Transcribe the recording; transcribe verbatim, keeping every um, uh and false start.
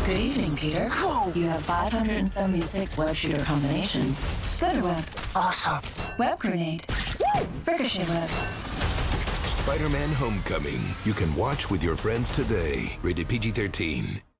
Good evening, Peter. Whoa. You have five hundred seventy-six web shooter combinations. Spider web. Awesome. Web grenade. Woo! Ricochet web. Spider-Man Homecoming. You can watch with your friends today. Rated P G thirteen.